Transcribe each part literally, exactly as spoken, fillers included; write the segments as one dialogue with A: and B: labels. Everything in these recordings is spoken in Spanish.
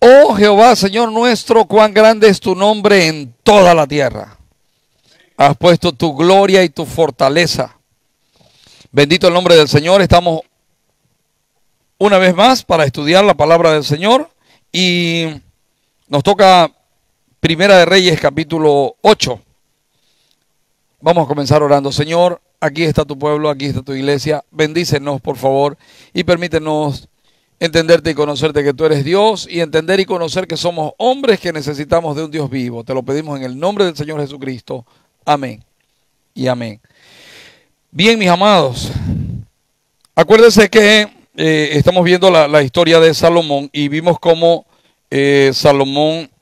A: Oh Jehová, Señor nuestro, cuán grande es tu nombre en toda la tierra. Has puesto tu gloria y tu fortaleza. Bendito el nombre del Señor. Estamos una vez más para estudiar la palabra del Señor. Y nos toca Primera de Reyes, capítulo ocho. Vamos a comenzar orando. Señor, aquí está tu pueblo, aquí está tu iglesia. Bendícenos, por favor, y permítenos entenderte y conocerte que tú eres Dios, y entender y conocer que somos hombres que necesitamos de un Dios vivo. Te lo pedimos en el nombre del Señor Jesucristo. Amén y amén. Bien, mis amados, acuérdense que eh, estamos viendo la, la historia de Salomón, y vimos cómo eh, Salomón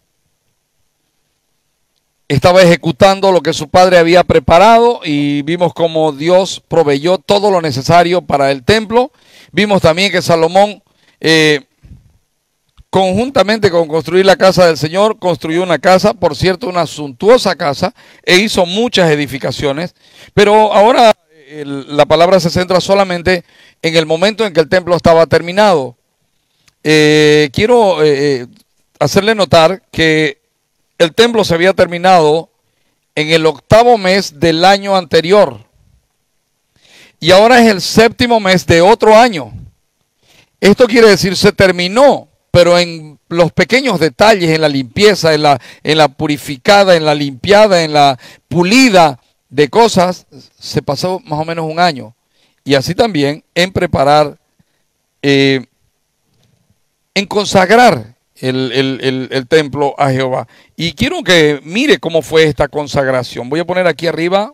A: estaba ejecutando lo que su padre había preparado, y vimos cómo Dios proveyó todo lo necesario para el templo. Vimos también que Salomón, eh, conjuntamente con construir la casa del Señor, construyó una casa, por cierto, una suntuosa casa, e hizo muchas edificaciones. Pero ahora el, la palabra se centra solamente en el momento en que el templo estaba terminado. Eh, quiero eh, hacerle notar que el templo se había terminado en el octavo mes del año anterior, y ahora es el séptimo mes de otro año. Esto quiere decir, se terminó, pero en los pequeños detalles, en la limpieza, en la, en la purificada, en la limpiada, en la pulida de cosas, se pasó más o menos un año. Y así también en preparar, eh, en consagrar el, el, el, el templo a Jehová. Y quiero que mire cómo fue esta consagración. Voy a poner aquí arriba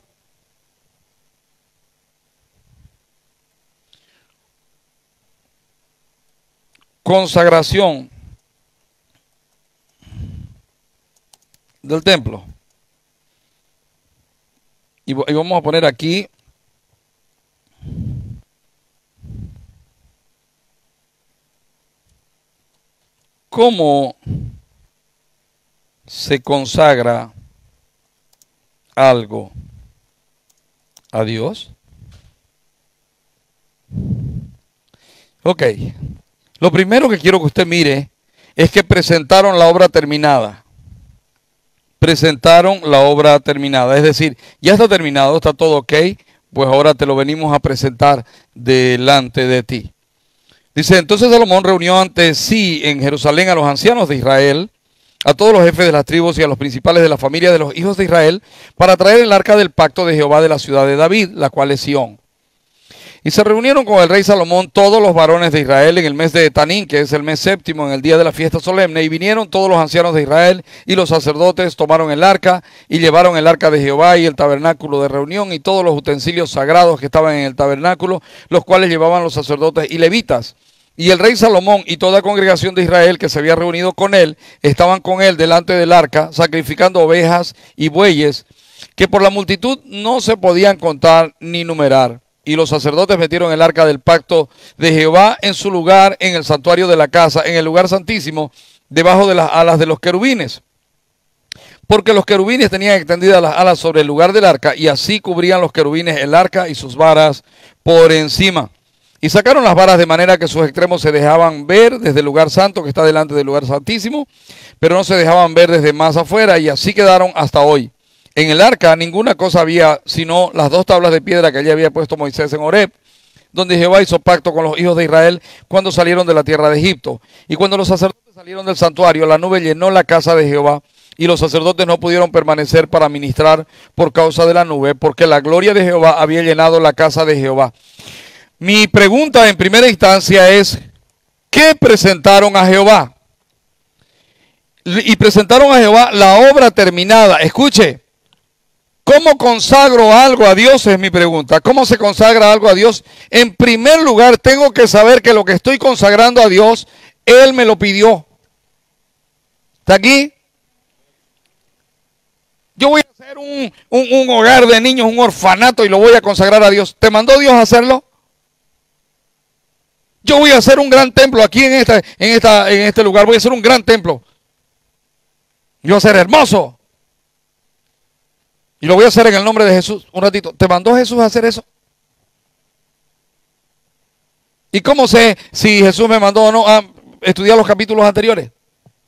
A: consagración del templo, y, y vamos a poner aquí cómo se consagra algo a Dios. Ok. Lo primero que quiero que usted mire es que presentaron la obra terminada. Presentaron la obra terminada. Es decir, ya está terminado, está todo ok, pues ahora te lo venimos a presentar delante de ti. Dice, entonces Salomón reunió ante sí en Jerusalén a los ancianos de Israel, a todos los jefes de las tribus y a los principales de la familia de los hijos de Israel, para traer el arca del pacto de Jehová de la ciudad de David, la cual es Sión. Y se reunieron con el rey Salomón todos los varones de Israel en el mes de Etanín, que es el mes séptimo, en el día de la fiesta solemne. Y vinieron todos los ancianos de Israel y los sacerdotes, tomaron el arca y llevaron el arca de Jehová y el tabernáculo de reunión y todos los utensilios sagrados que estaban en el tabernáculo, los cuales llevaban los sacerdotes y levitas. Y el rey Salomón y toda congregación de Israel que se había reunido con él, estaban con él delante del arca, sacrificando ovejas y bueyes, que por la multitud no se podían contar ni numerar. Y los sacerdotes metieron el arca del pacto de Jehová en su lugar, en el santuario de la casa, en el lugar santísimo, debajo de las alas de los querubines. Porque los querubines tenían extendidas las alas sobre el lugar del arca, y así cubrían los querubines el arca y sus varas por encima. Y sacaron las varas de manera que sus extremos se dejaban ver desde el lugar santo que está delante del lugar santísimo, pero no se dejaban ver desde más afuera, y así quedaron hasta hoy. En el arca ninguna cosa había, sino las dos tablas de piedra que allí había puesto Moisés en Horeb, donde Jehová hizo pacto con los hijos de Israel cuando salieron de la tierra de Egipto. Y cuando los sacerdotes salieron del santuario, la nube llenó la casa de Jehová, y los sacerdotes no pudieron permanecer para ministrar por causa de la nube, porque la gloria de Jehová había llenado la casa de Jehová. Mi pregunta en primera instancia es, ¿qué presentaron a Jehová? Y presentaron a Jehová la obra terminada. Escuche. ¿Cómo consagro algo a Dios? Es mi pregunta. ¿Cómo se consagra algo a Dios? En primer lugar, tengo que saber que lo que estoy consagrando a Dios, Él me lo pidió. ¿Está aquí? Yo voy a hacer un, un, un hogar de niños, un orfanato, y lo voy a consagrar a Dios. ¿Te mandó Dios a hacerlo? Yo voy a hacer un gran templo aquí en, esta, en, esta, en este lugar. Voy a hacer un gran templo. Yo voy a ser hermoso. Y lo voy a hacer en el nombre de Jesús. Un ratito. ¿Te mandó Jesús a hacer eso? ¿Y cómo sé si Jesús me mandó o no a estudiar los capítulos anteriores?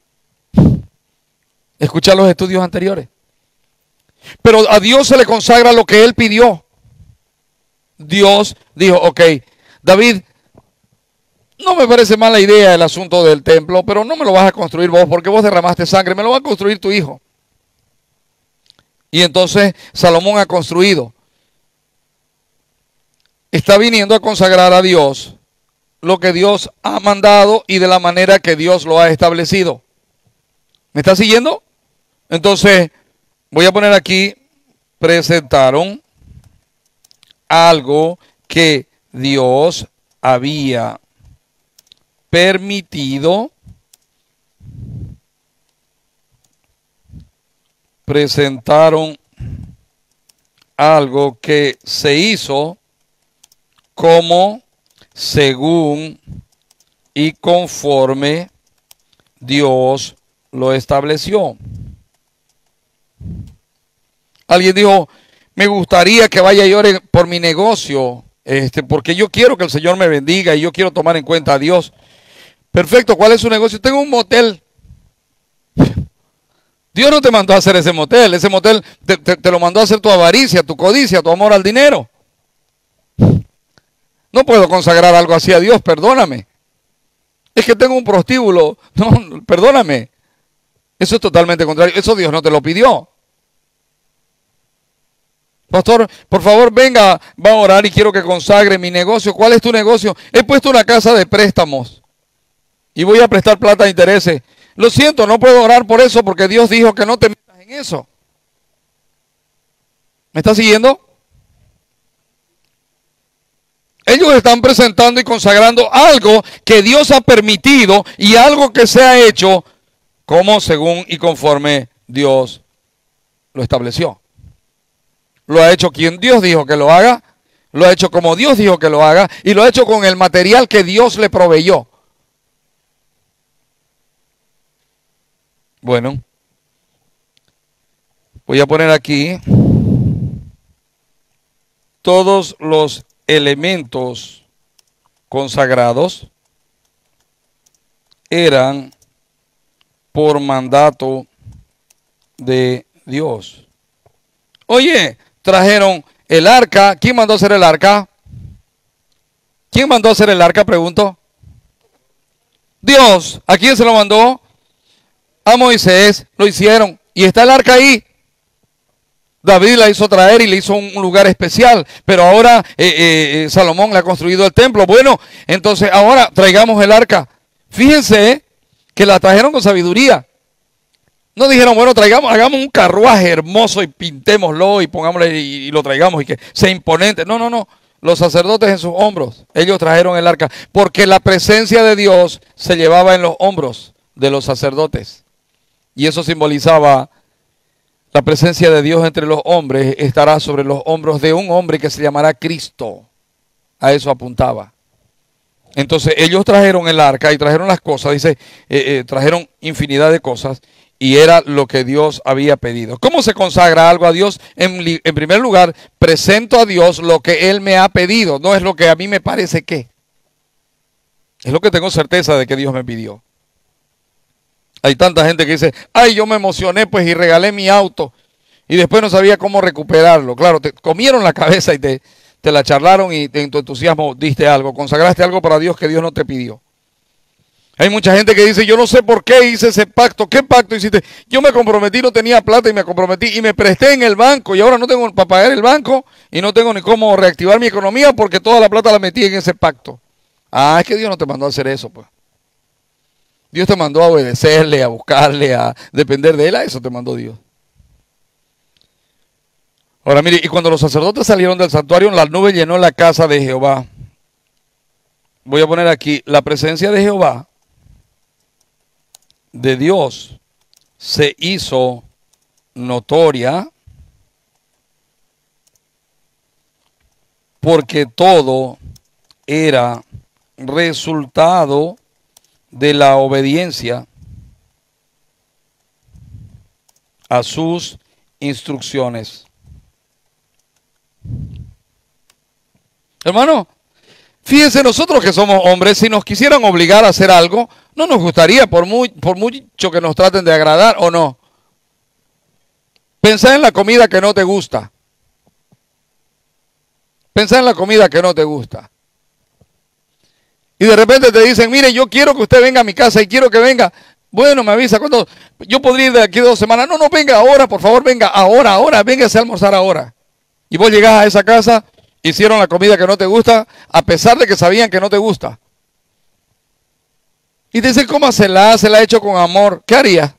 A: Escuchar los estudios anteriores. Pero a Dios se le consagra lo que Él pidió. Dios dijo, ok, David, no me parece mala idea el asunto del templo, pero no me lo vas a construir vos porque vos derramaste sangre, me lo va a construir tu hijo. Y entonces Salomón ha construido. Está viniendo a consagrar a Dios lo que Dios ha mandado y de la manera que Dios lo ha establecido. ¿Me está siguiendo? Entonces, voy a poner aquí, presentaron algo que Dios había permitido, presentaron algo que se hizo como, según y conforme Dios lo estableció. Alguien dijo, me gustaría que vaya y ore por mi negocio, este, porque yo quiero que el Señor me bendiga y yo quiero tomar en cuenta a Dios. Perfecto, ¿cuál es su negocio? Tengo un motel. Dios no te mandó a hacer ese motel, ese motel te, te, te lo mandó a hacer tu avaricia, tu codicia, tu amor al dinero. No puedo consagrar algo así a Dios, perdóname. Es que tengo un prostíbulo, no, perdóname. Eso es totalmente contrario, eso Dios no te lo pidió. Pastor, por favor venga, va a orar y quiero que consagre mi negocio. ¿Cuál es tu negocio? He puesto una casa de préstamos y voy a prestar plata a intereses. Lo siento, no puedo orar por eso porque Dios dijo que no te metas en eso. ¿Me está siguiendo? Ellos están presentando y consagrando algo que Dios ha permitido y algo que se ha hecho como según y conforme Dios lo estableció. Lo ha hecho quien Dios dijo que lo haga, lo ha hecho como Dios dijo que lo haga y lo ha hecho con el material que Dios le proveyó. Bueno, voy a poner aquí todos los elementos consagrados eran por mandato de Dios. Oye, trajeron el arca. ¿Quién mandó a hacer el arca? ¿Quién mandó a hacer el arca? Pregunto. Dios. ¿A quién se lo mandó? A Moisés. Lo hicieron. Y está el arca ahí. David la hizo traer y le hizo un lugar especial. Pero ahora eh, eh, Salomón le ha construido el templo. Bueno, entonces ahora traigamos el arca. Fíjense eh, que la trajeron con sabiduría. No dijeron, bueno, traigamos, hagamos un carruaje hermoso y pintémoslo y pongámosle y, y lo traigamos y que sea imponente. No, no, no. Los sacerdotes en sus hombros, ellos trajeron el arca, porque la presencia de Dios se llevaba en los hombros de los sacerdotes. Y eso simbolizaba la presencia de Dios entre los hombres, estará sobre los hombros de un hombre que se llamará Cristo. A eso apuntaba. Entonces ellos trajeron el arca y trajeron las cosas, dice, eh, eh, trajeron infinidad de cosas. Y era lo que Dios había pedido. ¿Cómo se consagra algo a Dios? En, en primer lugar, presento a Dios lo que Él me ha pedido. No es lo que a mí me parece que. Es lo que tengo certeza de que Dios me pidió. Hay tanta gente que dice, ay, yo me emocioné pues y regalé mi auto. Y después no sabía cómo recuperarlo. Claro, te comieron la cabeza y te, te la charlaron y en tu entusiasmo diste algo. Consagraste algo para Dios que Dios no te pidió. Hay mucha gente que dice, yo no sé por qué hice ese pacto. ¿Qué pacto hiciste? Yo me comprometí, no tenía plata y me comprometí y me presté en el banco y ahora no tengo para pagar el banco y no tengo ni cómo reactivar mi economía porque toda la plata la metí en ese pacto. Ah, es que Dios no te mandó a hacer eso, pues. Dios te mandó a obedecerle, a buscarle, a depender de Él. A eso te mandó Dios. Ahora mire, y cuando los sacerdotes salieron del santuario, la nube llenó la casa de Jehová. Voy a poner aquí, la presencia de Jehová, de Dios, se hizo notoria porque todo era resultado de la obediencia a sus instrucciones. Hermano, fíjense, nosotros que somos hombres, si nos quisieran obligar a hacer algo, no nos gustaría, por, muy, por mucho que nos traten de agradar o no. Pensá en la comida que no te gusta. Pensá en la comida que no te gusta. Y de repente te dicen, mire, yo quiero que usted venga a mi casa y quiero que venga. Bueno, me avisa cuando yo podría ir de aquí a dos semanas. No, no, venga ahora, por favor, venga ahora, ahora, véngase a almorzar ahora. Y vos llegás a esa casa, hicieron la comida que no te gusta, a pesar de que sabían que no te gusta. Y te dicen, ¿cómo se la, se la ha hecho con amor? ¿Qué harías?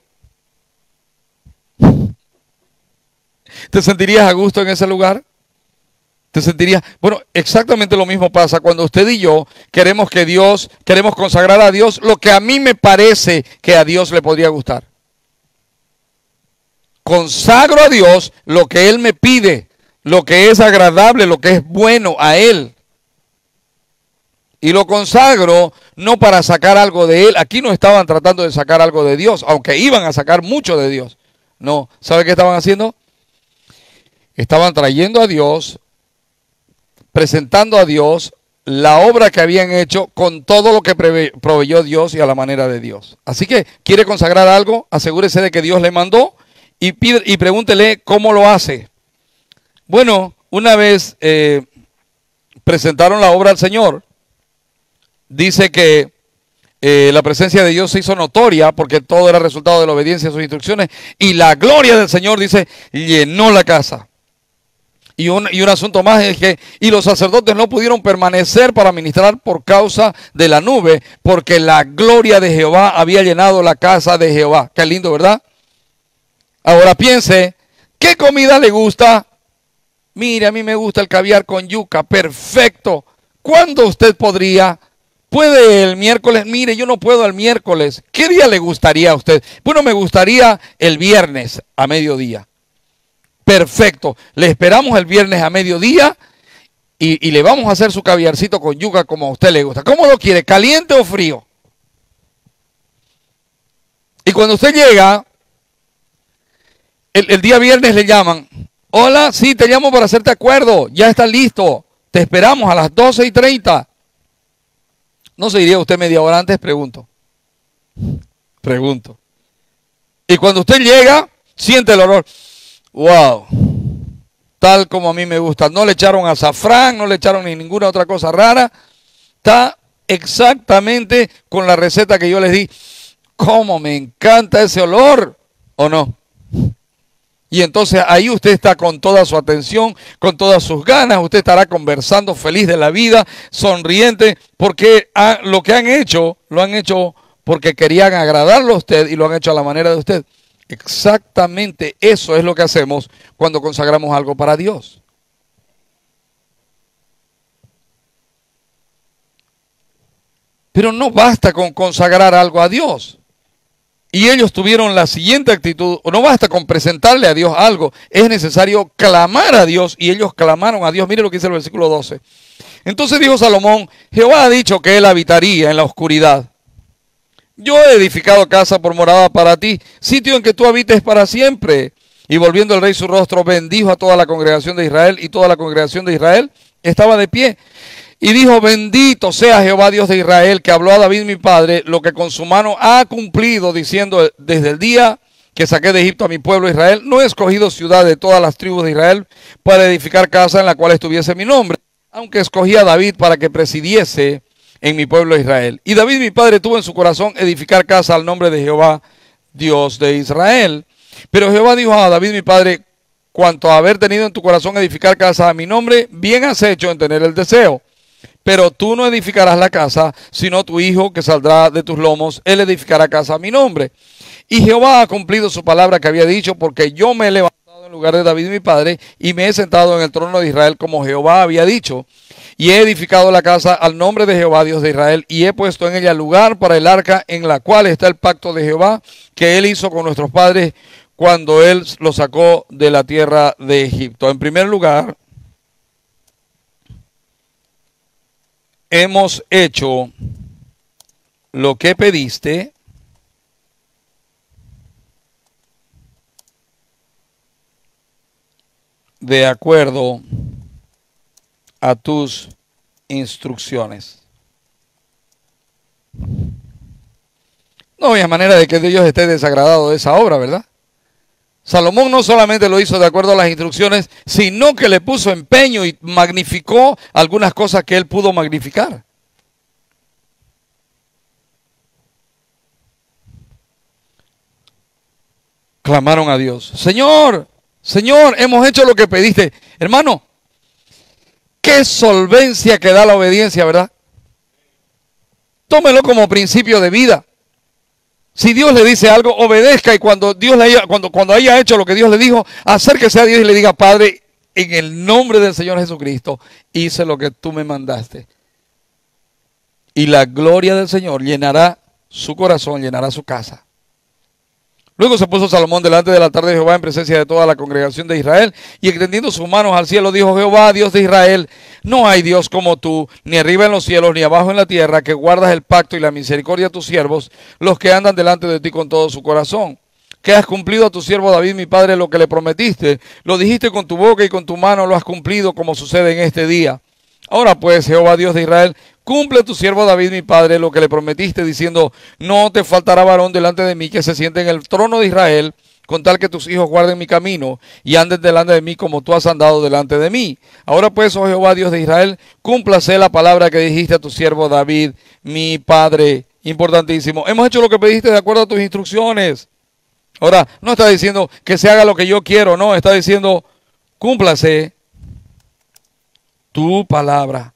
A: ¿Te sentirías a gusto en ese lugar? ¿Te sentirías? Bueno, exactamente lo mismo pasa cuando usted y yo queremos que Dios, queremos consagrar a Dios lo que a mí me parece que a Dios le podría gustar. Consagro a Dios lo que Él me pide, lo que es agradable, lo que es bueno a Él. Y lo consagro no para sacar algo de Él. Aquí no estaban tratando de sacar algo de Dios, aunque iban a sacar mucho de Dios. No, ¿sabe qué estaban haciendo? Estaban trayendo a Dios, presentando a Dios la obra que habían hecho con todo lo que proveyó Dios y a la manera de Dios. Así que, ¿quiere consagrar algo? Asegúrese de que Dios le mandó y, pide, y pregúntele cómo lo hace. Bueno, una vez eh, presentaron la obra al Señor. Dice que eh, la presencia de Dios se hizo notoria porque todo era resultado de la obediencia a sus instrucciones. Y la gloria del Señor, dice, llenó la casa. Y un, y un asunto más es que, y los sacerdotes no pudieron permanecer para ministrar por causa de la nube, porque la gloria de Jehová había llenado la casa de Jehová. Qué lindo, ¿verdad? Ahora piense, ¿qué comida le gusta? Mire, a mí me gusta el caviar con yuca, perfecto. ¿Cuándo usted podría? ¿Puede el miércoles? Mire, yo no puedo el miércoles. ¿Qué día le gustaría a usted? Bueno, me gustaría el viernes a mediodía. Perfecto, le esperamos el viernes a mediodía y, y le vamos a hacer su caviarcito con yuca como a usted le gusta. ¿Cómo lo quiere? ¿Caliente o frío? Y cuando usted llega, el, el día viernes le llaman. Hola, sí, te llamo para hacerte acuerdo. Ya está listo. Te esperamos a las doce y treinta. ¿No se iría usted media hora antes? Pregunto. Pregunto. Y cuando usted llega, siente el olor. Wow, tal como a mí me gusta. No le echaron azafrán, no le echaron ni ninguna otra cosa rara. Está exactamente con la receta que yo les di. ¡Cómo me encanta ese olor! ¿O no? Y entonces ahí usted está con toda su atención, con todas sus ganas. Usted estará conversando feliz de la vida, sonriente, porque ha, lo que han hecho, lo han hecho porque querían agradarlo a usted y lo han hecho a la manera de usted. Exactamente eso es lo que hacemos cuando consagramos algo para Dios. Pero no basta con consagrar algo a Dios. Y ellos tuvieron la siguiente actitud, no basta con presentarle a Dios algo, es necesario clamar a Dios, y ellos clamaron a Dios. Mire lo que dice el versículo doce. Entonces dijo Salomón, Jehová ha dicho que él habitaría en la oscuridad. Yo he edificado casa por morada para ti, sitio en que tú habites para siempre. Y volviendo el rey su rostro, bendijo a toda la congregación de Israel, y toda la congregación de Israel estaba de pie. Y dijo, bendito sea Jehová Dios de Israel, que habló a David mi padre, lo que con su mano ha cumplido, diciendo, desde el día que saqué de Egipto a mi pueblo Israel, no he escogido ciudad de todas las tribus de Israel para edificar casa en la cual estuviese mi nombre, aunque escogí a David para que presidiese en mi pueblo Israel. Y David mi padre tuvo en su corazón edificar casa al nombre de Jehová, Dios de Israel. Pero Jehová dijo a David mi padre, cuanto a haber tenido en tu corazón edificar casa a mi nombre, bien has hecho en tener el deseo. Pero tú no edificarás la casa, sino tu hijo que saldrá de tus lomos, él edificará casa a mi nombre. Y Jehová ha cumplido su palabra que había dicho, porque yo me he levantado en lugar de David mi padre, y me he sentado en el trono de Israel como Jehová había dicho. Y he edificado la casa al nombre de Jehová, Dios de Israel, y he puesto en ella lugar para el arca en la cual está el pacto de Jehová, que él hizo con nuestros padres cuando él los sacó de la tierra de Egipto. En primer lugar, hemos hecho lo que pediste, de acuerdo a tus instrucciones. No hay manera de que Dios esté desagradado de esa obra, ¿verdad? Salomón no solamente lo hizo de acuerdo a las instrucciones, sino que le puso empeño y magnificó algunas cosas que él pudo magnificar. Clamaron a Dios. Señor, Señor, hemos hecho lo que pediste. Hermano, qué solvencia que da la obediencia, ¿verdad? Tómelo como principio de vida. Si Dios le dice algo, obedezca, y cuando Dios le haya, cuando, cuando haya hecho lo que Dios le dijo, acérquese a Dios y le diga: Padre, en el nombre del Señor Jesucristo, hice lo que tú me mandaste. Y la gloria del Señor llenará su corazón, llenará su casa. Luego se puso Salomón delante del altar de Jehová en presencia de toda la congregación de Israel, y extendiendo sus manos al cielo dijo: Jehová, Dios de Israel, no hay Dios como tú, ni arriba en los cielos, ni abajo en la tierra, que guardas el pacto y la misericordia a tus siervos, los que andan delante de ti con todo su corazón. Que has cumplido a tu siervo David, mi padre, lo que le prometiste. Lo dijiste con tu boca y con tu mano lo has cumplido, como sucede en este día. Ahora pues, Jehová, Dios de Israel, cumple a tu siervo David, mi padre, lo que le prometiste, diciendo: no te faltará varón delante de mí que se siente en el trono de Israel, con tal que tus hijos guarden mi camino y anden delante de mí como tú has andado delante de mí. Ahora pues, oh Jehová, Dios de Israel, cúmplase la palabra que dijiste a tu siervo David, mi padre. Importantísimo. Hemos hecho lo que pediste de acuerdo a tus instrucciones. Ahora, no está diciendo que se haga lo que yo quiero, no, está diciendo: cúmplase tu palabra.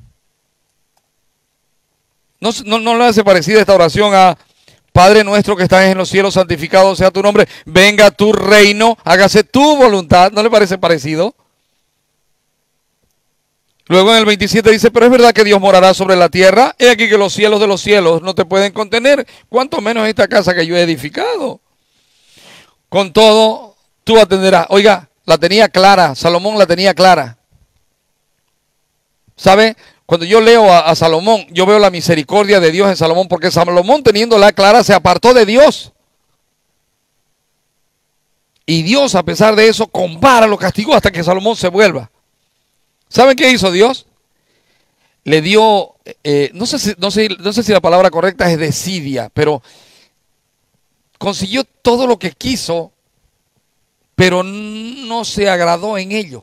A: No, no, no le hace parecida esta oración a: Padre nuestro que estás en los cielos, santificado sea tu nombre, venga tu reino, hágase tu voluntad. ¿No le parece parecido? Luego en el veintisiete dice: pero es verdad que Dios morará sobre la tierra. He aquí que los cielos de los cielos no te pueden contener, cuanto menos esta casa que yo he edificado. Con todo, tú atenderás. Oiga, la tenía clara, Salomón la tenía clara. ¿Sabe? Cuando yo leo a, a Salomón, yo veo la misericordia de Dios en Salomón, porque Salomón, teniéndola clara, se apartó de Dios. Y Dios, a pesar de eso, con vara lo castigó hasta que Salomón se vuelva. ¿Saben qué hizo Dios? Le dio, eh, no, sé si, no, sé, no sé si la palabra correcta es desidia, pero consiguió todo lo que quiso, pero no se agradó en ello.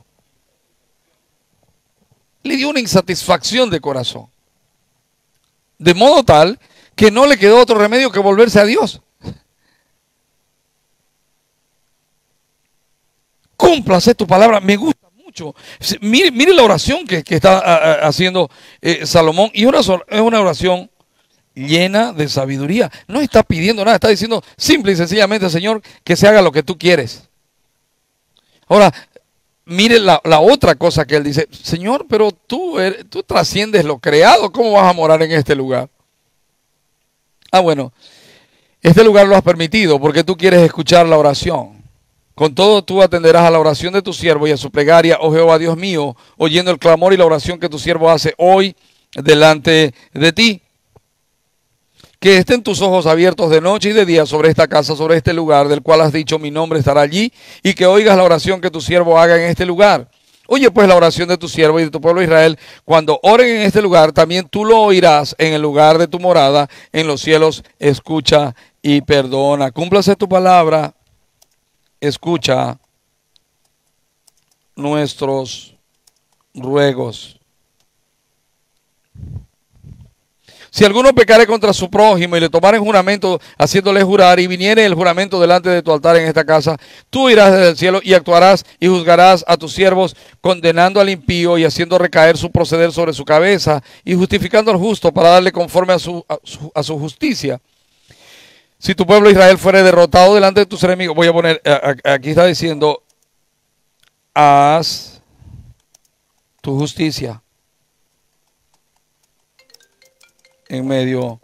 A: Le dio una insatisfacción de corazón. De modo tal que no le quedó otro remedio que volverse a Dios. Cúmplase tu palabra. Me gusta mucho. Mire, mire la oración que, que está a, a, haciendo eh, Salomón. Y una, es una oración llena de sabiduría. No está pidiendo nada. Está diciendo simple y sencillamente: Señor, que se haga lo que tú quieres. Ahora, mire la, la otra cosa que él dice: Señor, pero tú, eres, tú trasciendes lo creado, ¿cómo vas a morar en este lugar? Ah, bueno, este lugar lo has permitido porque tú quieres escuchar la oración. Con todo tú atenderás a la oración de tu siervo y a su plegaria, oh Jehová Dios mío, oyendo el clamor y la oración que tu siervo hace hoy delante de ti. Que estén tus ojos abiertos de noche y de día sobre esta casa, sobre este lugar del cual has dicho: mi nombre estará allí, y que oigas la oración que tu siervo haga en este lugar. Oye pues la oración de tu siervo y de tu pueblo Israel, cuando oren en este lugar, también tú lo oirás en el lugar de tu morada, en los cielos. Escucha y perdona. Cúmplase tu palabra, escucha nuestros ruegos. Si alguno pecare contra su prójimo y le tomare juramento haciéndole jurar, y viniere el juramento delante de tu altar en esta casa, tú irás desde el cielo y actuarás y juzgarás a tus siervos, condenando al impío y haciendo recaer su proceder sobre su cabeza, y justificando al justo para darle conforme a su, a su, a su justicia. Si tu pueblo Israel fuere derrotado delante de tus enemigos, voy a poner, aquí está diciendo: haz tu justicia en medio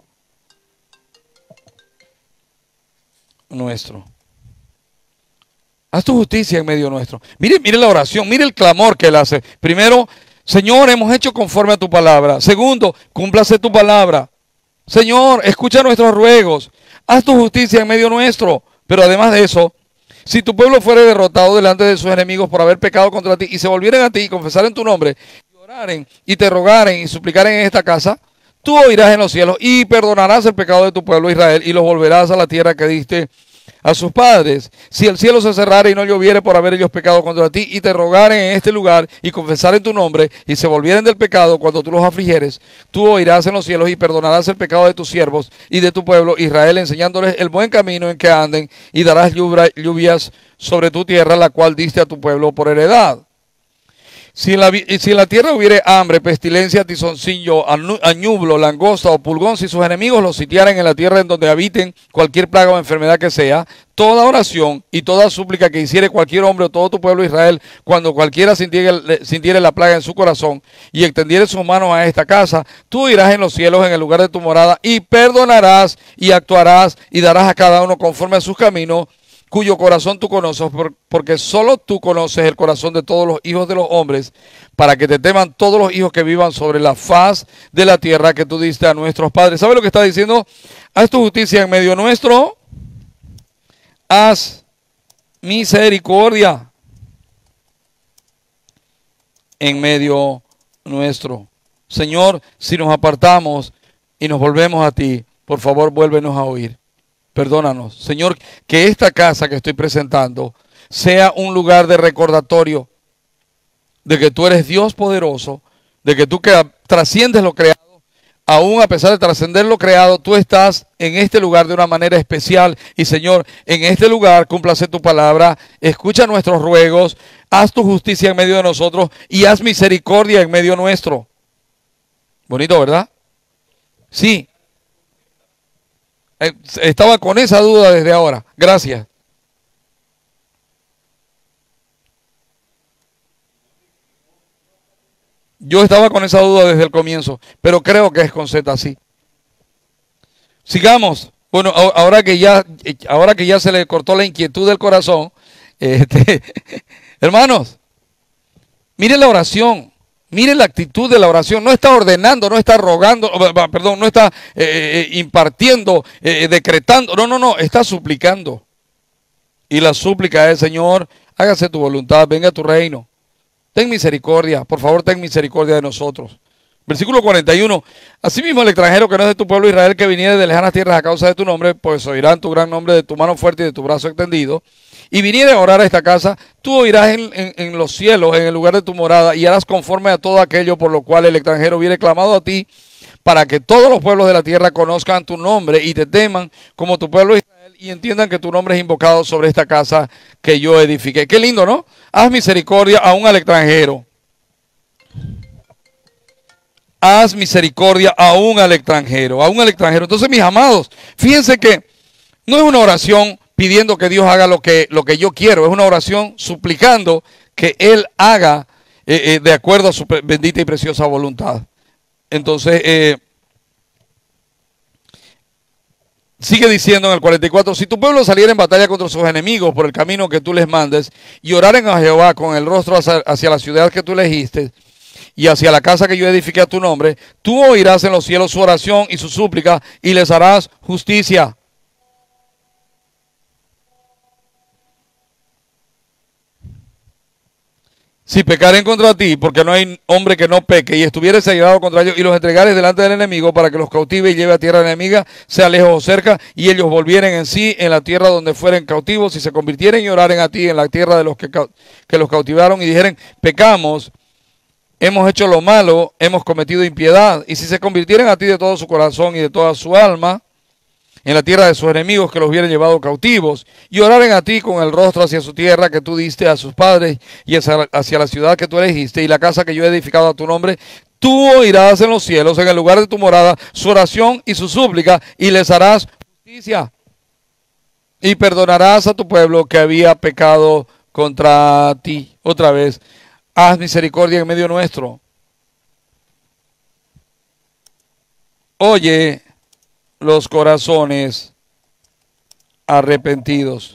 A: nuestro. Haz tu justicia en medio nuestro. Mire, mire la oración, mire el clamor que él hace. Primero: Señor, hemos hecho conforme a tu palabra. Segundo: cúmplase tu palabra. Señor, escucha nuestros ruegos. Haz tu justicia en medio nuestro. Pero además de eso, si tu pueblo fuere derrotado delante de sus enemigos por haber pecado contra ti, y se volvieren a ti y confesaren tu nombre, y oraren y te rogaren y suplicaren en esta casa, tú oirás en los cielos y perdonarás el pecado de tu pueblo Israel y los volverás a la tierra que diste a sus padres, si el cielo se cerrara y no lloviere por haber ellos pecado contra ti, y te rogaren en este lugar y confesaren tu nombre, y se volvieren del pecado cuando tú los afligieres, tú oirás en los cielos y perdonarás el pecado de tus siervos y de tu pueblo Israel, enseñándoles el buen camino en que anden, y darás lluvias sobre tu tierra, la cual diste a tu pueblo por heredad. Si en, la, si en la tierra hubiere hambre, pestilencia, tizoncillo, añublo, langosta o pulgón, si sus enemigos los sitiaren en la tierra en donde habiten cualquier plaga o enfermedad que sea, toda oración y toda súplica que hiciere cualquier hombre o todo tu pueblo Israel, cuando cualquiera sintiere, sintiere la plaga en su corazón y extendiere sus manos a esta casa, tú irás en los cielos en el lugar de tu morada y perdonarás y actuarás y darás a cada uno conforme a sus caminos, cuyo corazón tú conoces, porque solo tú conoces el corazón de todos los hijos de los hombres, para que te teman todos los hijos que vivan sobre la faz de la tierra que tú diste a nuestros padres. ¿Sabe lo que está diciendo? Haz tu justicia en medio nuestro, haz misericordia en medio nuestro. Señor, si nos apartamos y nos volvemos a ti, por favor, vuélvenos a oír. Perdónanos, Señor, que esta casa que estoy presentando sea un lugar de recordatorio de que tú eres Dios poderoso, de que tú que trasciendes lo creado, aún a pesar de trascender lo creado, tú estás en este lugar de una manera especial. Y Señor, en este lugar cúmplase tu palabra, escucha nuestros ruegos, haz tu justicia en medio de nosotros y haz misericordia en medio nuestro. Bonito, ¿verdad? Sí. Estaba con esa duda desde ahora. Gracias. Yo estaba con esa duda desde el comienzo, pero creo que es con Z así. Sigamos. Bueno, ahora que ya, ahora que ya se le cortó la inquietud del corazón, este, hermanos, miren la oración. Miren la actitud de la oración. No está ordenando, no está rogando, perdón, no está eh, impartiendo, eh, decretando. No, no, no, está suplicando. Y la súplica es, Señor, hágase tu voluntad, venga a tu reino. Ten misericordia, por favor, ten misericordia de nosotros. Versículo cuarenta y uno. Asimismo, el extranjero que no es de tu pueblo Israel, que viniere de lejanas tierras a causa de tu nombre, pues oirán tu gran nombre de tu mano fuerte y de tu brazo extendido, y viniere a orar a esta casa, tú oirás en, en, en los cielos, en el lugar de tu morada, y harás conforme a todo aquello por lo cual el extranjero viene clamado a ti, para que todos los pueblos de la tierra conozcan tu nombre y te teman como tu pueblo Israel, y entiendan que tu nombre es invocado sobre esta casa que yo edifiqué. Qué lindo, ¿no? Haz misericordia aún al extranjero. Haz misericordia aún al extranjero, aún al extranjero. Entonces, mis amados, fíjense que no es una oración pidiendo que Dios haga lo que, lo que yo quiero, es una oración suplicando que Él haga eh, eh, de acuerdo a su bendita y preciosa voluntad. Entonces, eh, sigue diciendo en el cuarenta y cuatro, si tu pueblo saliera en batalla contra sus enemigos por el camino que tú les mandes, y oraren a Jehová con el rostro hacia, hacia la ciudad que tú elegiste, y hacia la casa que yo edifiqué a tu nombre, tú oirás en los cielos su oración y su súplica, y les harás justicia. Si pecaren contra ti, porque no hay hombre que no peque, y estuvieres ayudado contra ellos, y los entregares delante del enemigo para que los cautive y lleve a tierra enemiga, sea lejos o cerca, y ellos volvieren en sí en la tierra donde fueren cautivos, y se convirtieren y oraren a ti en la tierra de los que, que los cautivaron, y dijeren, pecamos, hemos hecho lo malo, hemos cometido impiedad, y si se convirtieren a ti de todo su corazón y de toda su alma, en la tierra de sus enemigos que los hubieran llevado cautivos, y oraren a ti con el rostro hacia su tierra que tú diste a sus padres, y hacia, hacia la ciudad que tú elegiste, y la casa que yo he edificado a tu nombre, tú oirás en los cielos, en el lugar de tu morada, su oración y su súplica, y les harás justicia, y perdonarás a tu pueblo que había pecado contra ti. Otra vez, haz misericordia en medio nuestro. Oye los corazones arrepentidos.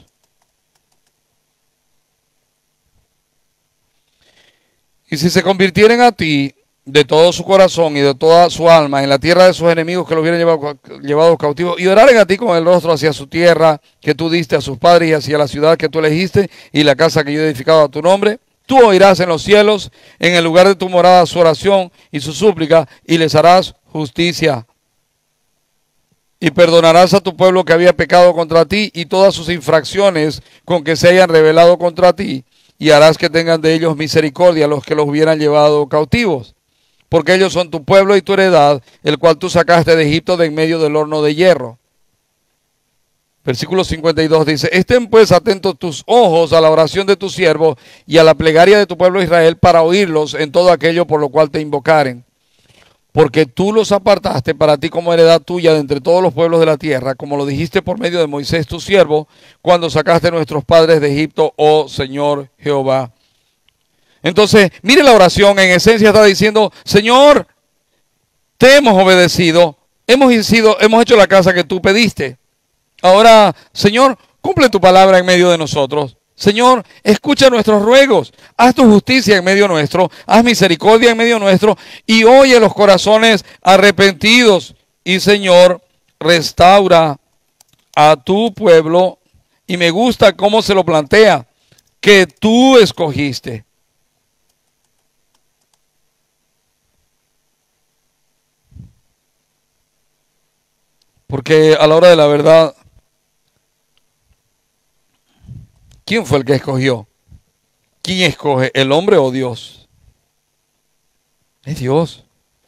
A: Y si se convirtieren a ti de todo su corazón y de toda su alma en la tierra de sus enemigos que los hubieran llevado, llevado cautivos, y oraren a ti con el rostro hacia su tierra que tú diste a sus padres y hacia la ciudad que tú elegiste y la casa que yo he edificado a tu nombre, tú oirás en los cielos, en el lugar de tu morada, su oración y su súplica, y les harás justicia. y perdonarás a tu pueblo que había pecado contra ti y todas sus infracciones con que se hayan rebelado contra ti, y harás que tengan de ellos misericordia los que los hubieran llevado cautivos, porque ellos son tu pueblo y tu heredad, el cual tú sacaste de Egipto de en medio del horno de hierro. Versículo cincuenta y dos dice, estén pues atentos tus ojos a la oración de tu siervo y a la plegaria de tu pueblo Israel para oírlos en todo aquello por lo cual te invocaren. Porque tú los apartaste para ti como heredad tuya de entre todos los pueblos de la tierra, como lo dijiste por medio de Moisés tu siervo, cuando sacaste a nuestros padres de Egipto, oh Señor Jehová. Entonces, mire la oración, en esencia está diciendo, Señor, te hemos obedecido, hemos, sido, hemos hecho la casa que tú pediste. Ahora, Señor, cumple tu palabra en medio de nosotros. Señor, escucha nuestros ruegos, haz tu justicia en medio nuestro, haz misericordia en medio nuestro y oye los corazones arrepentidos. Y Señor, restaura a tu pueblo. Y me gusta cómo se lo plantea, que tú escogiste. Porque a la hora de la verdad, ¿quién fue el que escogió? ¿Quién escoge? ¿El hombre o Dios? Es Dios.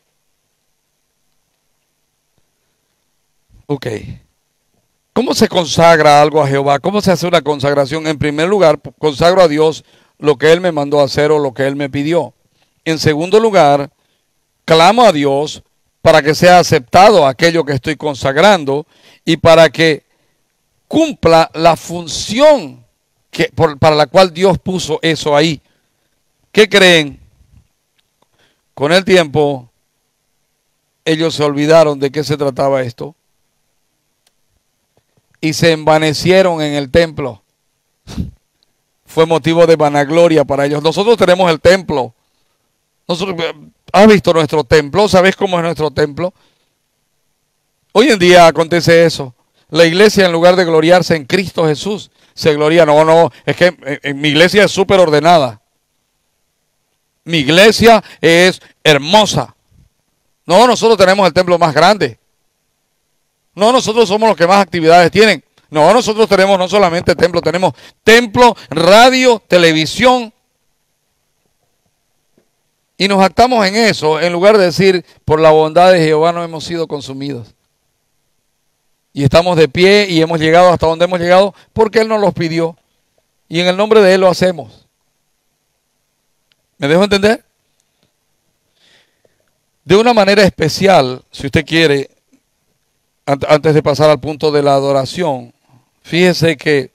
A: Ok. ¿Cómo se consagra algo a Jehová? ¿Cómo se hace una consagración? En primer lugar, consagro a Dios lo que Él me mandó a hacer o lo que Él me pidió. En segundo lugar, clamo a Dios para que sea aceptado aquello que estoy consagrando y para que cumpla la función que, por, para la cual Dios puso eso ahí. ¿Qué creen? Con el tiempo, ellos se olvidaron de qué se trataba esto y se envanecieron en el templo. Fue motivo de vanagloria para ellos. Nosotros tenemos el templo. Nosotros, ¿has visto nuestro templo? ¿Sabes cómo es nuestro templo? Hoy en día acontece eso. La iglesia, en lugar de gloriarse en Cristo Jesús, se gloria. No, no, es que en, en mi iglesia es súper ordenada. Mi iglesia es hermosa. No, nosotros tenemos el templo más grande. No, nosotros somos los que más actividades tienen. No, nosotros tenemos no solamente templo, tenemos templo, radio, televisión. Y nos actamos en eso, en lugar de decir, por la bondad de Jehová no hemos sido consumidos. Y estamos de pie y hemos llegado hasta donde hemos llegado porque Él nos los pidió. Y en el nombre de Él lo hacemos. ¿Me dejo entender? De una manera especial, si usted quiere, antes de pasar al punto de la adoración, fíjese que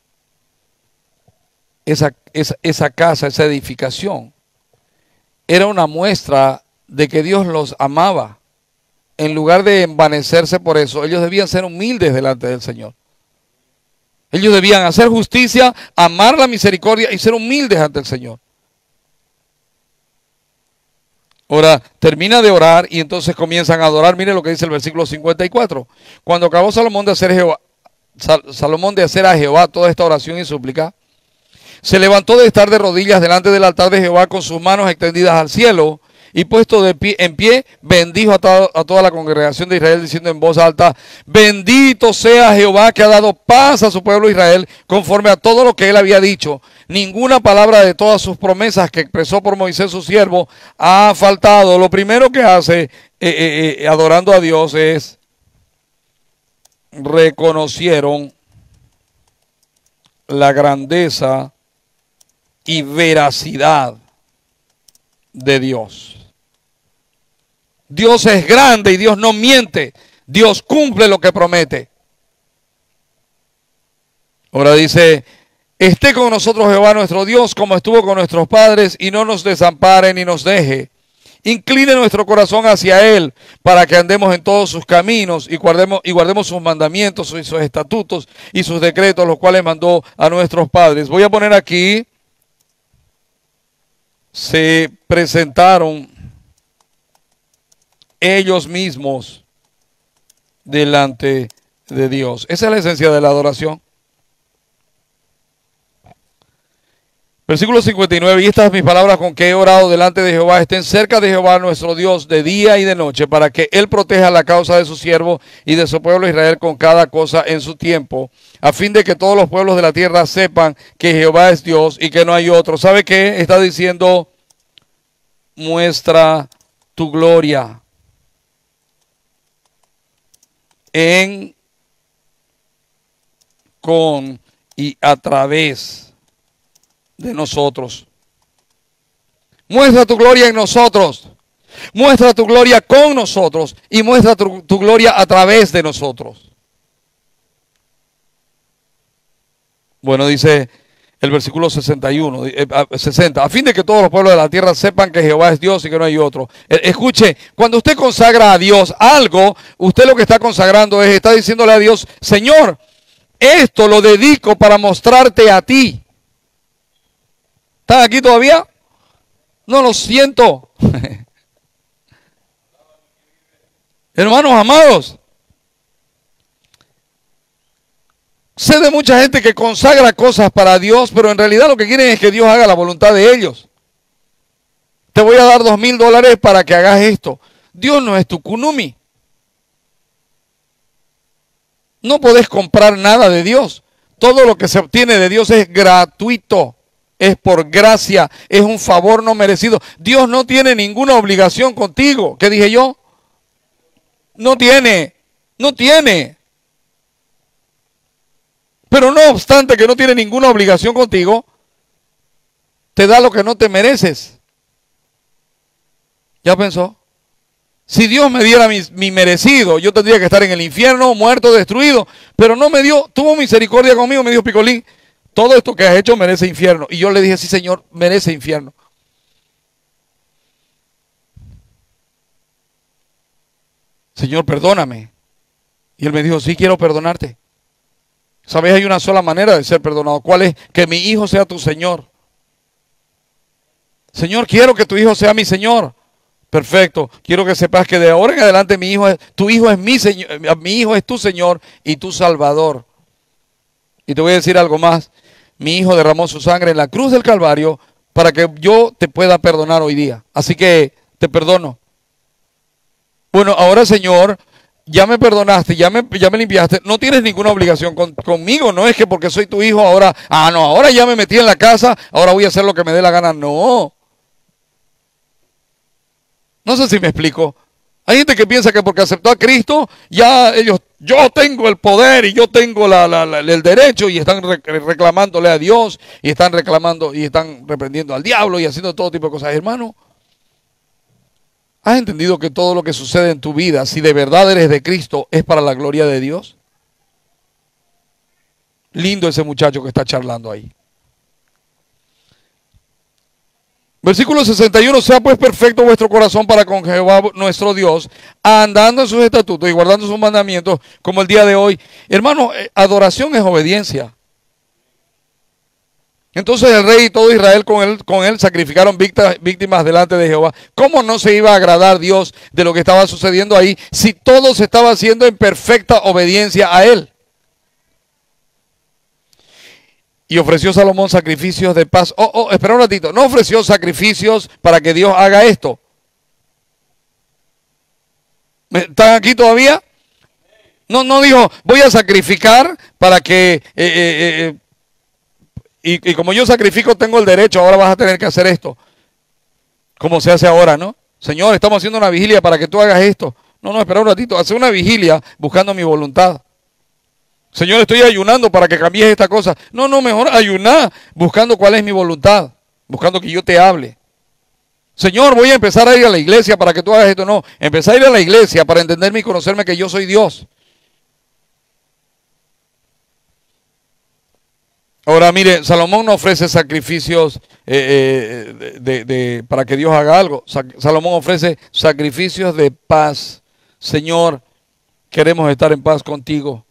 A: esa, esa, esa casa, esa edificación, era una muestra de que Dios los amaba. En lugar de envanecerse por eso, ellos debían ser humildes delante del Señor. Ellos debían hacer justicia, amar la misericordia y ser humildes ante el Señor. Ahora, termina de orar y entonces comienzan a adorar. Mire lo que dice el versículo cincuenta y cuatro. Cuando acabó Salomón de hacer, Jehová, Sal, Salomón de hacer a Jehová toda esta oración y súplica, se levantó de estar de rodillas delante del altar de Jehová con sus manos extendidas al cielo y puesto de pie, en pie, bendijo a, to a toda la congregación de Israel diciendo en voz alta, bendito sea Jehová que ha dado paz a su pueblo Israel conforme a todo lo que él había dicho. Ninguna palabra de todas sus promesas que expresó por Moisés su siervo ha faltado. Lo primero que hace eh, eh, eh, adorando a Dios es reconocieron la grandeza y veracidad de Dios. Dios es grande y Dios no miente. Dios cumple lo que promete. Ahora dice, esté con nosotros Jehová nuestro Dios como estuvo con nuestros padres y no nos desampare ni nos deje. Incline nuestro corazón hacia Él para que andemos en todos sus caminos y guardemos, y guardemos sus mandamientos y sus estatutos y sus decretos, los cuales mandó a nuestros padres. Voy a poner aquí, se presentaron ellos mismos delante de Dios. Esa es la esencia de la adoración. Versículo cincuenta y nueve, y estas mis palabras con que he orado delante de Jehová estén cerca de Jehová nuestro Dios de día y de noche, para que Él proteja la causa de su siervo y de su pueblo Israel con cada cosa en su tiempo, a fin de que todos los pueblos de la tierra sepan que Jehová es Dios y que no hay otro. ¿Sabe qué? Está diciendo, muestra tu gloria en, con y a través de nosotros. Muestra tu gloria en nosotros. Muestra tu gloria con nosotros y muestra tu, tu gloria a través de nosotros. Bueno, dice el versículo sesenta y uno, eh, sesenta, a fin de que todos los pueblos de la tierra sepan que Jehová es Dios y que no hay otro. Eh, escuche, cuando usted consagra a Dios algo, usted lo que está consagrando es, está diciéndole a Dios, Señor, esto lo dedico para mostrarte a ti. ¿Están aquí todavía? No, lo siento. Hermanos amados, sé de mucha gente que consagra cosas para Dios, pero en realidad lo que quieren es que Dios haga la voluntad de ellos. Te voy a dar dos mil dólares para que hagas esto. Dios no es tu kunumi. No podés comprar nada de Dios. Todo lo que se obtiene de Dios es gratuito. Es por gracia, es un favor no merecido. Dios no tiene ninguna obligación contigo. ¿Qué dije yo? No tiene, no tiene. Pero no obstante que no tiene ninguna obligación contigo, te da lo que no te mereces. ¿Ya pensó? Si Dios me diera mi, mi merecido, yo tendría que estar en el infierno, muerto, destruido. Pero no me dio, tuvo misericordia conmigo, me dio picolín. Todo esto que has hecho merece infierno. Y yo le dije, sí, Señor, merece infierno. Señor, perdóname. Y él me dijo, sí, quiero perdonarte. ¿Sabes? Hay una sola manera de ser perdonado. ¿Cuál es? Que mi hijo sea tu Señor. Señor, quiero que tu hijo sea mi Señor. Perfecto. Quiero que sepas que de ahora en adelante mi hijo es, tu hijo es mi Señor, mi hijo es tu Señor y tu Salvador. Y te voy a decir algo más. Mi hijo derramó su sangre en la cruz del Calvario para que yo te pueda perdonar hoy día. Así que te perdono. Bueno, ahora, Señor, ya me perdonaste, ya me, ya me limpiaste. No tienes ninguna obligación con, conmigo. No es que porque soy tu hijo ahora, ah, no, ahora ya me metí en la casa, ahora voy a hacer lo que me dé la gana. No. No sé si me explico. Hay gente que piensa que porque aceptó a Cristo, ya ellos, yo tengo el poder y yo tengo la, la, la, el derecho y están reclamándole a Dios y están reclamando y están reprendiendo al diablo y haciendo todo tipo de cosas. Hermano, ¿has entendido que todo lo que sucede en tu vida, si de verdad eres de Cristo, es para la gloria de Dios? Lindo ese muchacho que está charlando ahí. Versículo sesenta y uno, sea pues perfecto vuestro corazón para con Jehová nuestro Dios, andando en sus estatutos y guardando sus mandamientos, como el día de hoy. Hermano, adoración es obediencia. Entonces el rey y todo Israel con él, con él sacrificaron víctimas delante de Jehová. ¿Cómo no se iba a agradar Dios de lo que estaba sucediendo ahí si todo se estaba haciendo en perfecta obediencia a él? Y ofreció Salomón sacrificios de paz. Oh, oh, espera un ratito. No ofreció sacrificios para que Dios haga esto. ¿Están aquí todavía? No, no dijo, voy a sacrificar para que... Eh, eh, eh, y, y como yo sacrifico, tengo el derecho, ahora vas a tener que hacer esto. Como se hace ahora, ¿no? Señor, estamos haciendo una vigilia para que tú hagas esto. No, no, espera un ratito. Hace una vigilia buscando mi voluntad. Señor, estoy ayunando para que cambies esta cosa. No, no, mejor ayunar buscando cuál es mi voluntad, buscando que yo te hable. Señor, voy a empezar a ir a la iglesia para que tú hagas esto. No, empezar a ir a la iglesia para entenderme y conocerme que yo soy Dios. Ahora, mire, Salomón no ofrece sacrificios eh, eh, de, de, para que Dios haga algo. Salomón ofrece sacrificios de paz. Señor, queremos estar en paz contigo.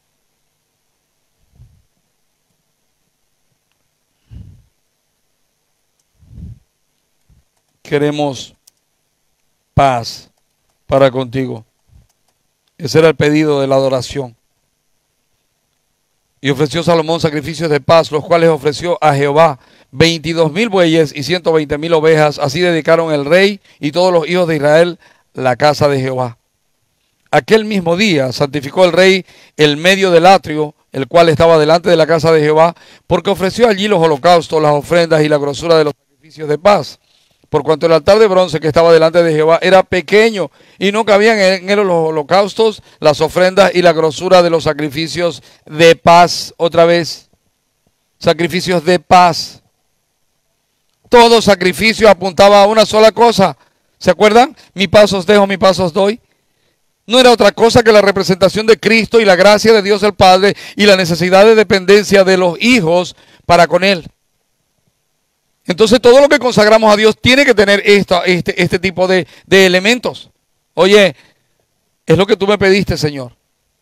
A: Queremos paz para contigo. Ese era el pedido de la adoración. Y ofreció Salomón sacrificios de paz, los cuales ofreció a Jehová. veintidós mil bueyes y ciento veinte mil ovejas. Así dedicaron el rey y todos los hijos de Israel la casa de Jehová. Aquel mismo día santificó el rey el medio del atrio, el cual estaba delante de la casa de Jehová, porque ofreció allí los holocaustos, las ofrendas y la grosura de los sacrificios de paz. Por cuanto el altar de bronce que estaba delante de Jehová era pequeño y no cabían en él los holocaustos, las ofrendas y la grosura de los sacrificios de paz. Otra vez, sacrificios de paz. Todo sacrificio apuntaba a una sola cosa. ¿Se acuerdan? Mi paz os dejo, mi paz os doy. No era otra cosa que la representación de Cristo y la gracia de Dios el Padre y la necesidad de dependencia de los hijos para con Él. Entonces todo lo que consagramos a Dios tiene que tener esta, este, este tipo de, de elementos. Oye, es lo que tú me pediste, Señor.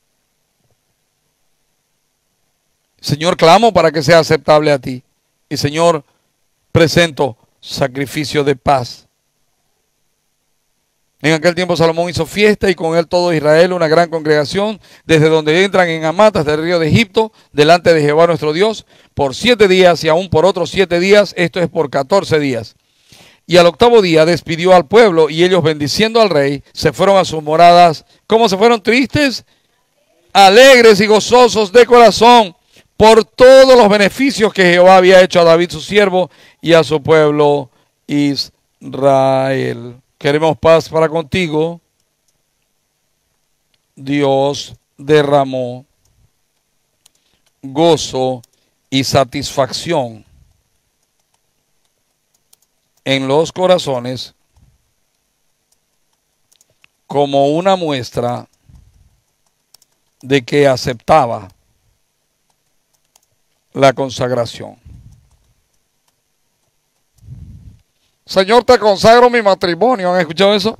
A: Señor, clamo para que sea aceptable a ti. Y Señor, presento sacrificio de paz. En aquel tiempo Salomón hizo fiesta y con él todo Israel, una gran congregación, desde donde entran en Amatas del río de Egipto, delante de Jehová nuestro Dios, por siete días y aún por otros siete días, esto es por catorce días. Y al octavo día despidió al pueblo y ellos bendiciendo al rey, se fueron a sus moradas. ¿Cómo se fueron? Tristes, alegres y gozosos de corazón por todos los beneficios que Jehová había hecho a David su siervo y a su pueblo Israel. Queremos paz para contigo. Dios derramó gozo y satisfacción en los corazones como una muestra de que aceptaba la consagración. Señor, te consagro mi matrimonio. ¿Han escuchado eso?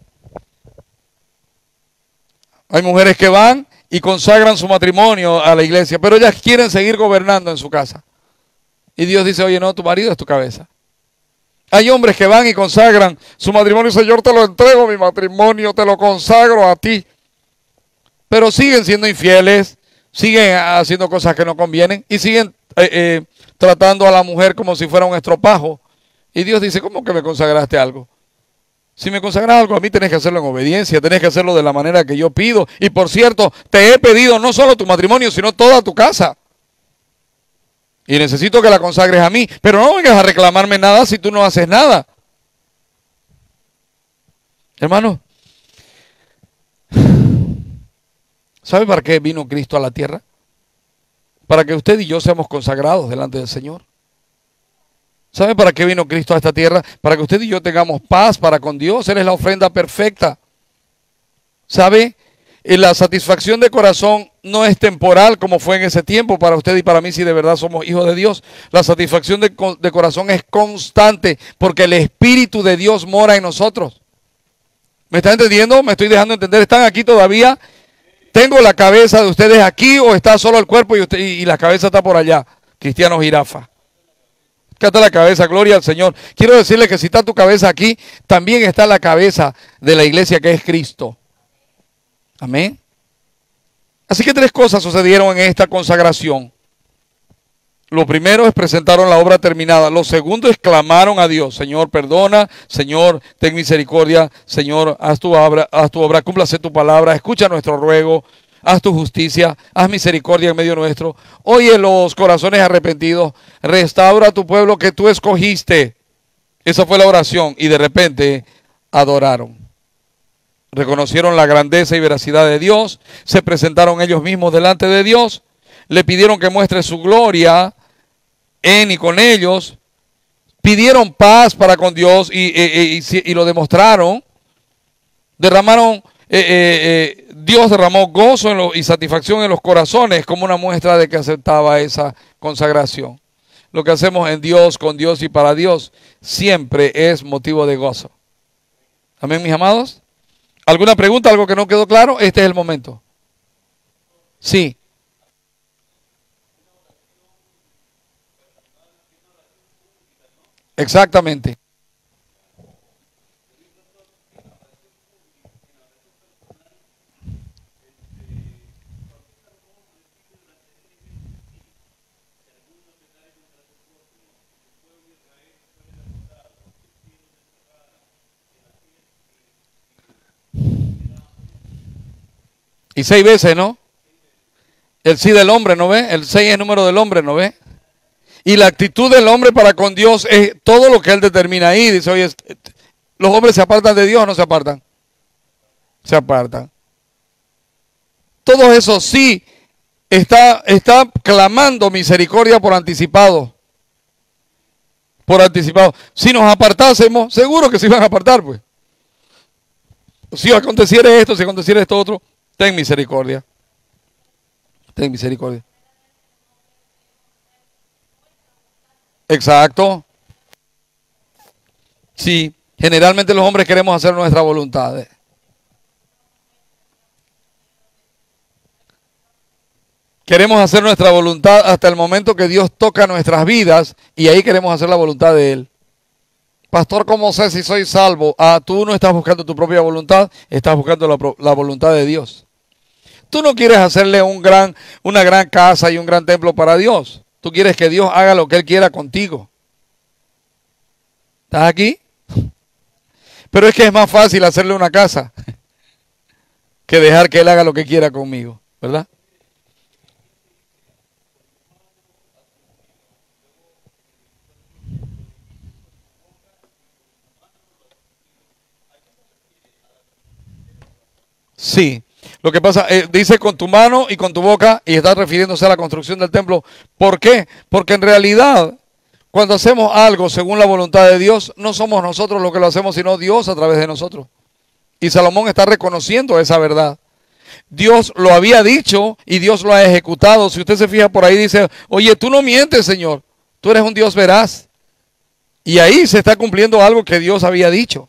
A: Hay mujeres que van y consagran su matrimonio a la iglesia, pero ellas quieren seguir gobernando en su casa. Y Dios dice, oye, no, tu marido es tu cabeza. Hay hombres que van y consagran su matrimonio. Señor, te lo entrego, mi matrimonio, te lo consagro a ti. Pero siguen siendo infieles, siguen haciendo cosas que no convienen y siguen eh, eh, tratando a la mujer como si fuera un estropajo. Y Dios dice, ¿cómo que me consagraste algo? Si me consagras algo a mí, tenés que hacerlo en obediencia, tenés que hacerlo de la manera que yo pido. Y por cierto, te he pedido no solo tu matrimonio, sino toda tu casa. Y necesito que la consagres a mí. Pero no vengas a reclamarme nada si tú no haces nada. Hermano, ¿sabe para qué vino Cristo a la tierra? Para que usted y yo seamos consagrados delante del Señor. ¿Sabe para qué vino Cristo a esta tierra? Para que usted y yo tengamos paz para con Dios. Él es la ofrenda perfecta. ¿Sabe? Y la satisfacción de corazón no es temporal como fue en ese tiempo para usted y para mí si de verdad somos hijos de Dios. La satisfacción de, de corazón es constante porque el Espíritu de Dios mora en nosotros. ¿Me está entendiendo? ¿Me estoy dejando entender? ¿Están aquí todavía? ¿Tengo la cabeza de ustedes aquí o está solo el cuerpo y, usted, y, y la cabeza está por allá? Cristiano jirafa. Acá está la cabeza, gloria al Señor. Quiero decirle que si está tu cabeza aquí, también está la cabeza de la iglesia que es Cristo. Amén. Así que tres cosas sucedieron en esta consagración. Lo primero es presentaron la obra terminada. Lo segundo es clamaron a Dios. Señor, perdona. Señor, ten misericordia. Señor, haz tu obra, haz tu obra, cúmplase tu palabra. Escucha nuestro ruego. Haz tu justicia, haz misericordia en medio nuestro. Oye los corazones arrepentidos. Restaura a tu pueblo que tú escogiste. Esa fue la oración. Y de repente adoraron. Reconocieron la grandeza y veracidad de Dios. Se presentaron ellos mismos delante de Dios. Le pidieron que muestre su gloria en y con ellos. Pidieron paz para con Dios y, y, y, y lo demostraron. Derramaron... Eh, eh, eh, Dios derramó gozo en lo, y satisfacción en los corazones como una muestra de que aceptaba esa consagración. Lo que hacemos en Dios, con Dios y para Dios siempre es motivo de gozo. Amén, mis amados. ¿Alguna pregunta? ¿Algo que no quedó claro? Este es el momento. Sí. Exactamente. Y seis veces, ¿no? El sí del hombre, ¿no ve? El seis es el número del hombre, ¿no ve? Y la actitud del hombre para con Dios es todo lo que él determina ahí. Dice, oye, ¿los hombres se apartan de Dios o no se apartan? Se apartan. Todo eso sí está, está clamando misericordia por anticipado. Por anticipado. Si nos apartásemos, seguro que se iban a apartar, pues. Si aconteciera esto, si aconteciera esto otro, ten misericordia. Ten misericordia. Exacto. Sí, generalmente los hombres queremos hacer nuestra voluntad. Queremos hacer nuestra voluntad hasta el momento que Dios toca nuestras vidas y ahí queremos hacer la voluntad de Él. Pastor, ¿cómo sé si soy salvo? Ah, tú no estás buscando tu propia voluntad, estás buscando la, la voluntad de Dios. Tú no quieres hacerle un gran, una gran casa y un gran templo para Dios. Tú quieres que Dios haga lo que Él quiera contigo. ¿Estás aquí? Pero es que es más fácil hacerle una casa que dejar que Él haga lo que quiera conmigo, ¿verdad? Sí. Lo que pasa, eh, dice con tu mano y con tu boca, y está refiriéndose a la construcción del templo. ¿Por qué? Porque en realidad, cuando hacemos algo según la voluntad de Dios, no somos nosotros los que lo hacemos, sino Dios a través de nosotros. Y Salomón está reconociendo esa verdad. Dios lo había dicho y Dios lo ha ejecutado. Si usted se fija por ahí, dice, oye, tú no mientes, Señor. Tú eres un Dios veraz. Y ahí se está cumpliendo algo que Dios había dicho.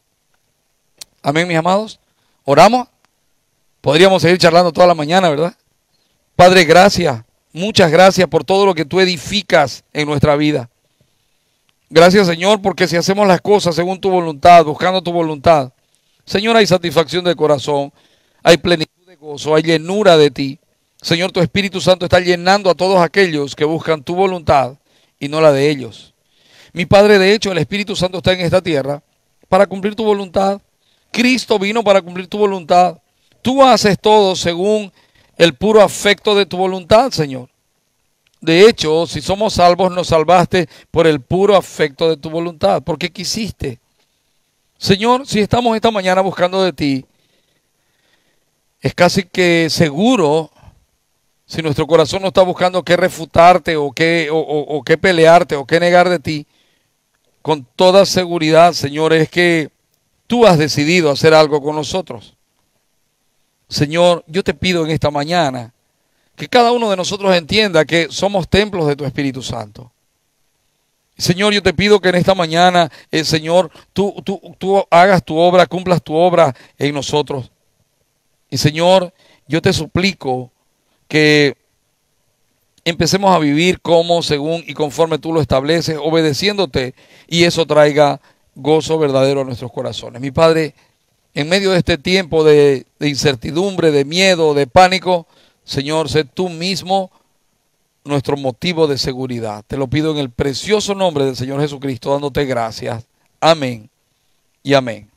A: Amén, mis amados. Oramos. Podríamos seguir charlando toda la mañana, ¿verdad? Padre, gracias. Muchas gracias por todo lo que tú edificas en nuestra vida. Gracias, Señor, porque si hacemos las cosas según tu voluntad, buscando tu voluntad, Señor, hay satisfacción del corazón, hay plenitud de gozo, hay llenura de ti. Señor, tu Espíritu Santo está llenando a todos aquellos que buscan tu voluntad y no la de ellos. Mi Padre, de hecho, el Espíritu Santo está en esta tierra para cumplir tu voluntad. Cristo vino para cumplir tu voluntad. Tú haces todo según el puro afecto de tu voluntad, Señor. De hecho, si somos salvos, nos salvaste por el puro afecto de tu voluntad, porque quisiste. Señor, si estamos esta mañana buscando de ti, es casi que seguro, si nuestro corazón no está buscando qué refutarte o qué, o, o, o qué pelearte o qué negar de ti, con toda seguridad, Señor, es que tú has decidido hacer algo con nosotros. Señor, yo te pido en esta mañana que cada uno de nosotros entienda que somos templos de tu Espíritu Santo. Señor, yo te pido que en esta mañana, eh, Señor, tú, tú, tú hagas tu obra, cumplas tu obra en nosotros. Y Señor, yo te suplico que empecemos a vivir como, según y conforme tú lo estableces, obedeciéndote, y eso traiga gozo verdadero a nuestros corazones. Mi Padre, en medio de este tiempo de, de incertidumbre, de miedo, de pánico, Señor, sé tú mismo nuestro motivo de seguridad. Te lo pido en el precioso nombre del Señor Jesucristo, dándote gracias. Amén y amén.